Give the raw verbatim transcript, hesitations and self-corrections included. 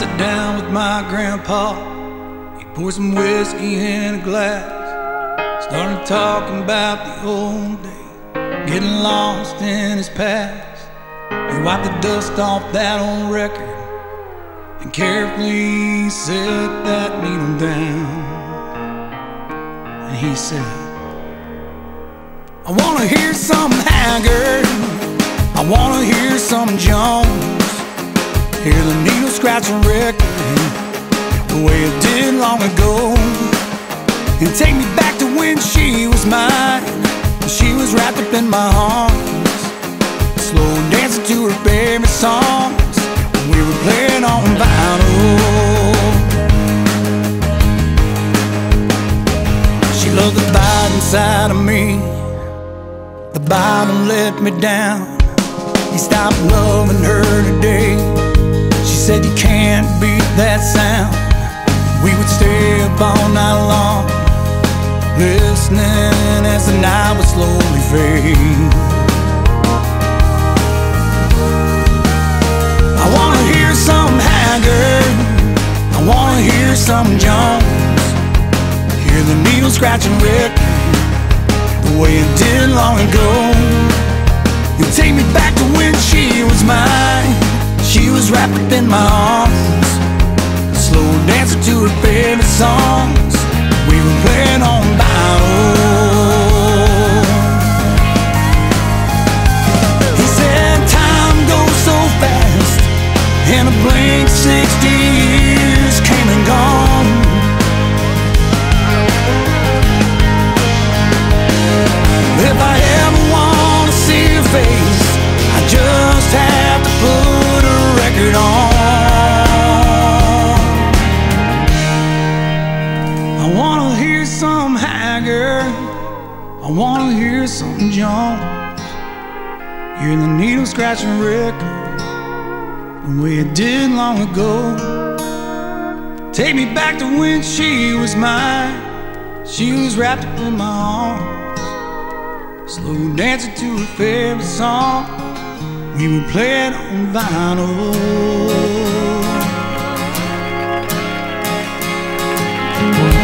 sat down with my grandpa. He poured some whiskey in a glass, started talking about the old days, getting lost in his past. He wiped the dust off that old record and carefully set that needle down. And he said, I wanna hear some Haggard, I wanna hear some Jones, hear the needle scratching record the way it did long ago. And take me back to when she was mine, when she was wrapped up in my arms, slow dancing to her favorite songs, and we were playing on vinyl. She loved the bite inside of me, the bottom let me down. He stopped loving her today. She said you can't beat that sound. We would stay up all night long, listening as the night would slowly fade. I wanna hear some Haggard, I wanna hear some Jones, hear the needle scratching record the way it did long ago. You take me back to when she was mine, she was wrapped up in my arms, slow dancing to her favorite songs, we were playing on vinyl. He said time goes so fast, and a blink sixty years came and gone. If I ever wanna see her face, I just have to put a record on. I wanna hear some Haggard, I wanna hear some Jones, hear the needle scratching record the way it did long ago. Take me back to when she was mine, she was wrapped up in my arms, slow dancing to her favorite song, we would play it on vinyl.